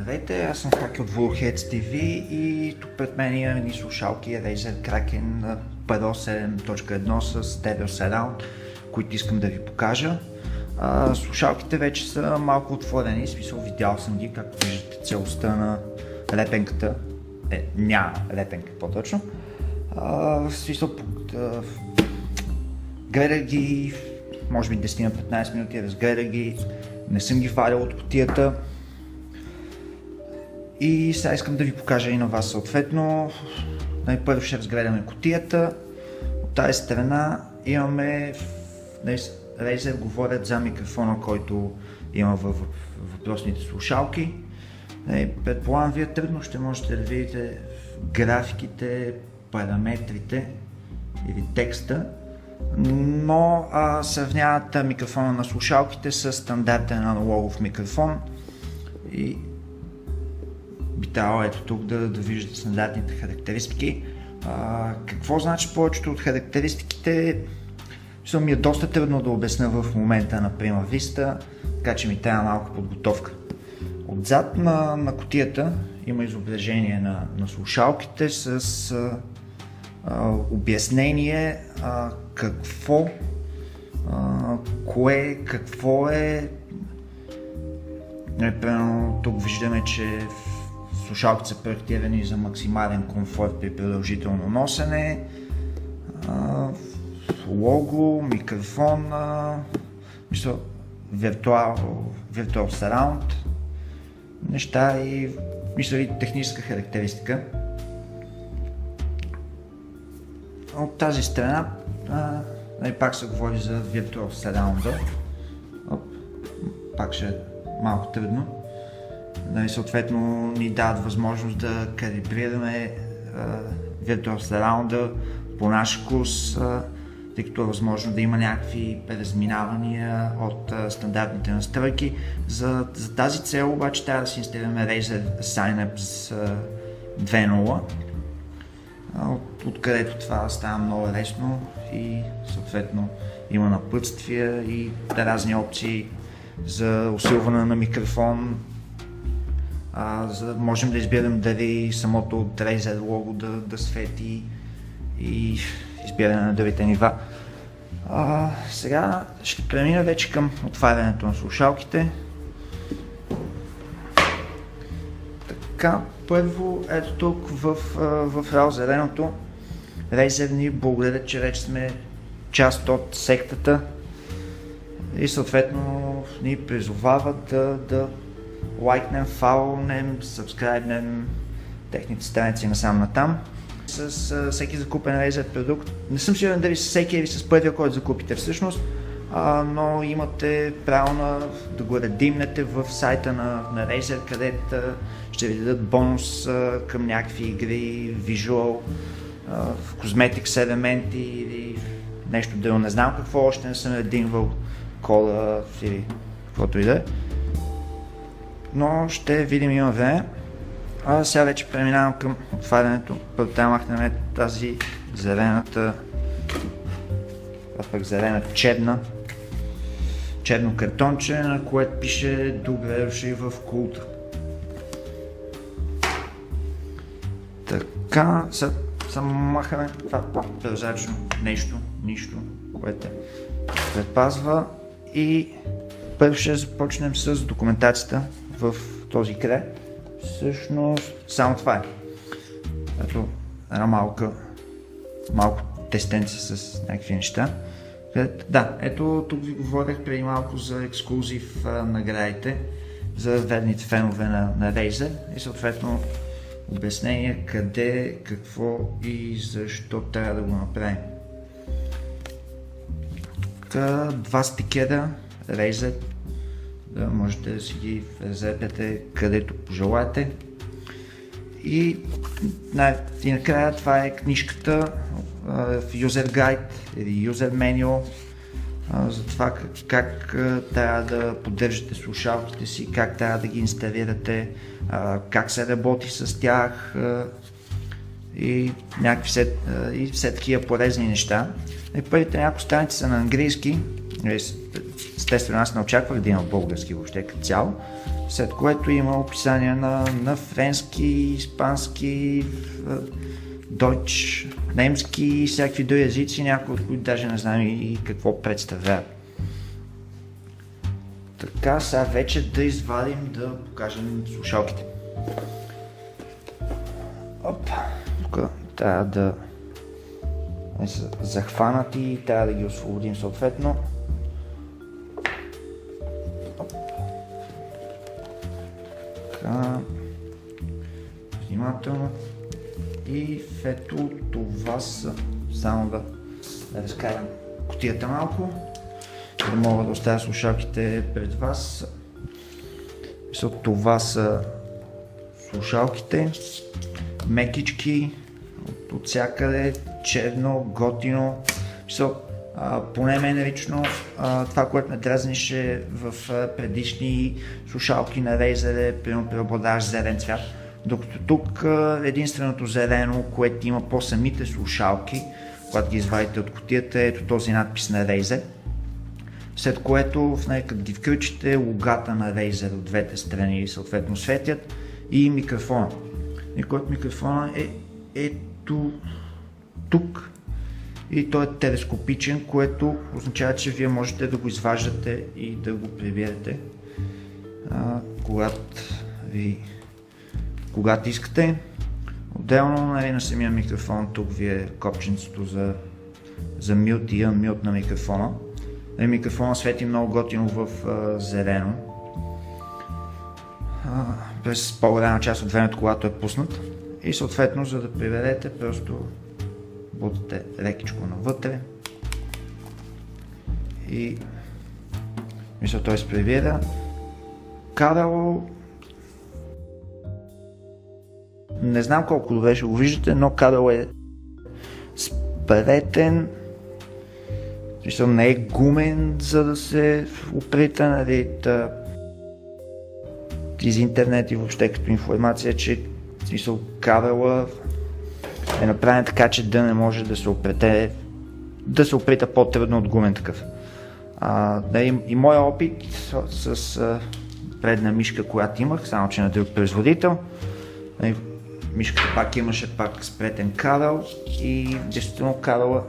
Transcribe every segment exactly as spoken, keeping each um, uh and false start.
Здравейте, аз съм Хаки от Warheads ти ви и тук пред мен има ни слушалки Razer Kraken Pro седем точка едно с Stereo Surround, които искам да ви покажа. А, слушалките вече са малко отворени, в смисъл видял съм ги, както виждате целостта на лепенката. Е, няма лепенка по-точно. В смисъл, а, гледах ги, може би десет на петнайсет минути, разгледах ги, не съм ги вадил от кутията. И сега искам да ви покажа и на вас съответно. Най-първо ще разгледаме кутията. От тази страна имаме, Razer говорят за микрофона, който има във въпросните слушалки. Предполагам, вие трудно ще можете да видите графиките, параметрите или текста, но а, сравняват микрофона на слушалките с стандартен аналогов микрофон и би трябвало ето тук да, да виждате стандартните характеристики. А, какво значи повечето от характеристиките? Мисля, ми е доста трудно да обясня в момента на Prima Vista, така че ми трябва малко подготовка. Отзад на, на кутията има изображение на, на слушалките с а, а, обяснение а, какво, а, кое, какво е. Например, тук виждаме, че слушалките са проектирани за максимален комфорт при продължително носене. А, лого, микрофон, а, мисля, Virtual, Virtual Surround, неща и мисля и техническа характеристика. От тази страна а, пак се говори за Virtual Surround. Пак ще е малко трудно. И съответно ни дават възможност да калибрираме а, Virtual Surround по наш вкус, а, тъй като е възможно да има някакви разминавания от а, стандартните настройки. За, за тази цел обаче трябва да си инсталираме Razer Synapse две точка нула, от, откъдето това става много лесно и съответно има напътствия и разни опции за усилване на микрофон, а, за да можем да изберем дали самото Razer лого да, да свети и избиране на другите нива. А, сега ще премина вече към отварянето на слушалките. Така, първо ето тук в, в рао зеленото Razer ни благодарят, че вече сме част от сектата и съответно ни призовават да, да лайкнем, фоловнем, сабскрайбнем техните страници насам натам. С а, всеки закупен Razer продукт, не съм сигурен дали с всеки или с първия, който закупите всъщност, а, но имате право на, да го редимнете в сайта на, на Razer, където ще ви дадат бонус а, към някакви игри, визуал, козметикс елементи или нещо да не знам какво, още не съм редимвал кода или каквото и да е. Но ще видим, има време. А сега вече преминавам към отварянето. Първо трябва да махнем тази зелената, а пък зелена черна, черно картонче, на което пише добре дошли в култа. Така, сега само махаме това прозрачно нещо, нищо, което предпазва и първо ще започнем с документацията в този край. Всъщност само това е. Ето една малка, малко тестенце с някакви неща. Да, ето тук ви говорех преди малко за ексклузив наградите за верните фенове на, на Razer и съответно обяснение къде, какво и защо трябва да го направим. Тук два стикера Razer, да можете да си ги разрепяте където пожелаете. И, и накрая това е книжката в User Guide или User Manual за това как, как трябва да поддържате слушалките си, как трябва да ги инсталирате, как се работи с тях и някакви все, и все такива полезни неща. И първите няколко страници са на английски. Естествено, аз не очаквах да има български въобще като цяло. след което има описания на, на френски, испански, дойч, немски и всякакви други езици, някои от които даже не знам и какво представляват. Така, сега вече да извадим, да покажем слушалките. Оп, тук трябва да са захванати и трябва да ги освободим съответно. Оп. Така, внимателно. И ето това са, само да, да разкарам кутията малко, да мога да оставя слушалките пред вас. Това са слушалките, мекички, от, от всякъде, черно, готино. А, поне мен лично а, това, което ме дразнише в а, предишни слушалки на Razer е примерно преобладаващ зелен цвят. Докато тук единственото зелено, което има по самите слушалки, когато ги извадите от кутията, е ето този надпис на Razer. След което, като ги включите, логата на Razer от двете страни съответно светят и микрофона. И който микрофона е ето тук. И той е телескопичен, което означава, че вие можете да го изваждате и да го приберете, когато ви когато искате. Отделно, нали, на самия микрофон тук ви е копченцето за, за mute и unmute на микрофона. Нали, микрофона свети много готино в а, зелено. А, през по-голяма част от времето, когато е пуснат. И съответно, за да приберете, просто бутате лекичко навътре. И мисля, той се прибира. Кабел, не знам колко добре ще го виждате, но кабел е спретен, мисля, не е гумен, за да се оплита, нали, да, из интернет и въобще като информация, че смисъл, кабела е направен така, че да не може да се оплете, да се оплита по-трудно от гумен такъв. А, да, и, и моя опит с, с а, предна мишка, която имах, само че на друг производител, мишката пак имаше пак спретен кабел и действително кабела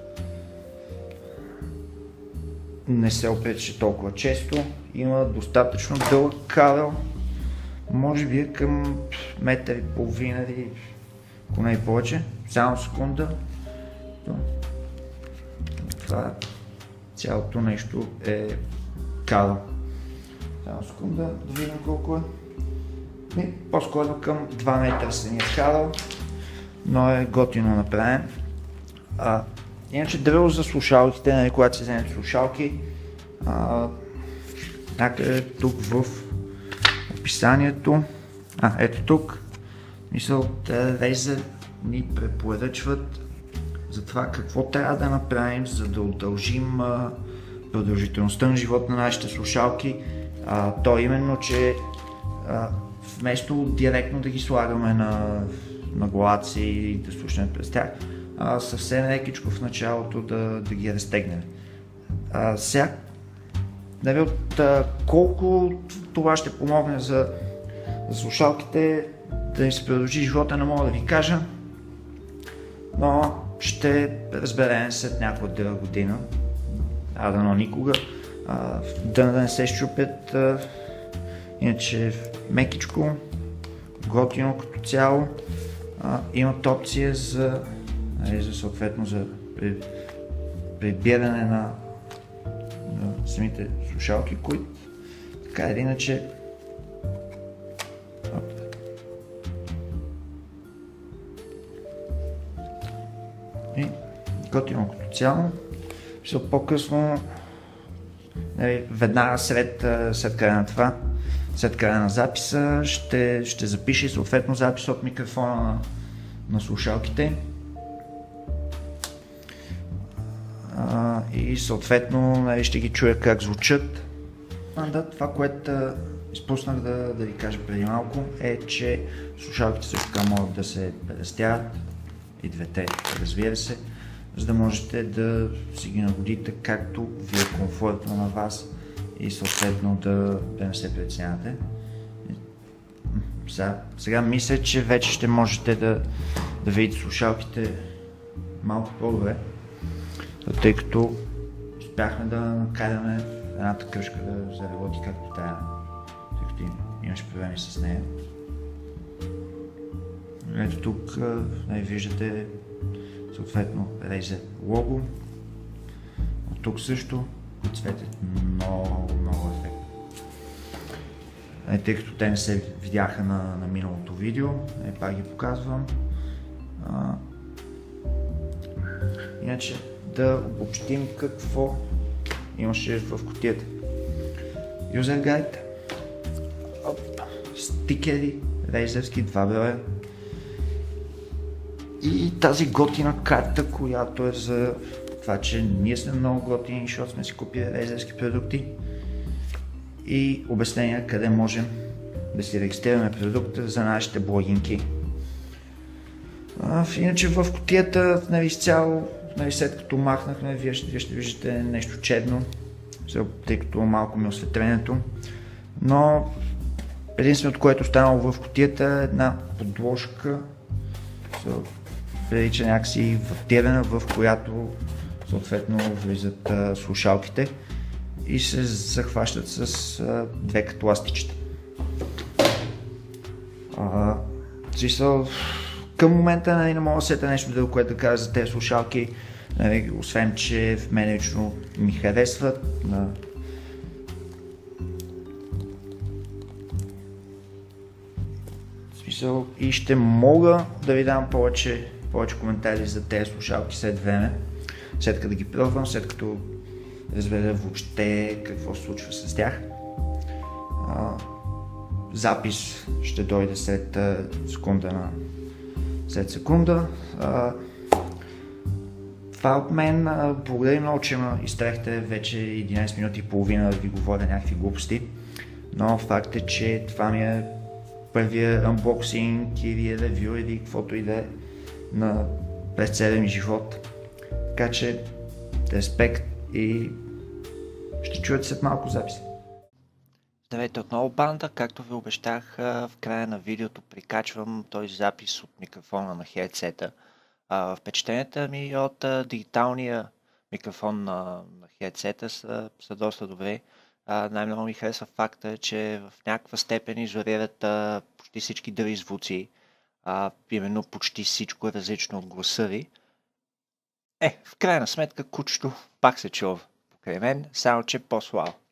не се оплетеше толкова често. Има достатъчно дълъг кабел, може би към метър и половина или ако не и повече. Само секунда. Това цялото нещо е кабел. Само секунда да видим колко е. По-скоро към два метра самия кабел, но е готино направен. А, иначе дръл за слушалките, нали, когато се вземете слушалки, а, някъде тук в описанието, а ето тук, мисъл, Razer ни препоръчват за това какво трябва да направим, за да удължим а, продължителността на живот на нашите слушалки. А, то именно, че а, вместо директно да ги слагаме на, на главата си и да слушаме през тях, а, съвсем лекичко в началото да, да ги разтегнем. А, сега, нали, от а, колко това ще помогне за, за слушалките да им се продължи живота, не мога да ви кажа, но ще разберем след някаква дълга година, а дано никога, а, да не се щупят. А, иначе мекичко, готино като цяло, а, имат опция за, нали, за съответно за при, прибиране на, на самите слушалки, които така или иначе и готино като цяло. По-късно, нали, веднага след, след края на това, след края на записа, ще, ще запише съответно запис от микрофона на, на слушалките. А, и съответно, нали, ще ги чуя как звучат. А, да, това, което изпуснах да, да ви кажа преди малко, е, че слушалките също така могат да се прерастяват, и двете, разбира се, за да можете да си ги нагодите както ви е комфортно на вас и съответно да, да не се притеснявате. сега, сега мисля, че вече ще можете да, да видите слушалките малко по-добре, тъй като успяхме да накараме едната кръжка да заработи както трябва, тъй като имаш проблеми с нея. Ето тук не виждате съответно Razer лого. От тук също цветят много, много ефектно. Е, тъй като те не се видяха на, на миналото видео, е, пак ги показвам. А, иначе да обобщим какво имаше в кутията. User Guide, оп, стикери, рейзерски, два броя. И тази готина карта, която е за това, че ние сме много готини, защото сме си купили рейзерски продукти. И обяснения къде можем да си регистрираме продукта за нашите блогинки. А, иначе в кутията, нали, изцяло, нали, след като махнахме, вие ще, вие ще виждате нещо черно, тъй като малко ми е осветлението. Но единственото, което останало в кутията е една подложка, прилича някакси ватирана, в която съответно влизат а, слушалките и се захващат с а, две като ластичета. А, смисъл, към момента, нали, не мога да сета нещо друго, което да кажа за тези слушалки, нали, освен че в мен лично ми харесват. На... Смисъл, и ще мога да ви дам повече, повече коментари за тези слушалки след време, след като ги пробвам, след като разбера въобще какво се случва с тях. А, запис ще дойде след а, секунда на след секунда. А, това от мен. А, благодаря много, че ме изтрехте вече единайсет минути и половина да ви говоря някакви глупости, но факт е, че това ми е първия анбоксинг или ревю или каквото и да е на през целия ми живот. Така че респект и ще чуете след малко запис. Здравейте отново, банда. Както ви обещах, в края на видеото прикачвам този запис от микрофона на хедсета. Впечатленията ми от дигиталния микрофон на, на хедсета са, са доста добре. Най-много ми харесва факта, че в някаква степен изолират почти всички други звуци. А, именно почти всичко е различно от гласа ви. Е, в крайна сметка кучето пак се чува покрай мен, само че по-слабо.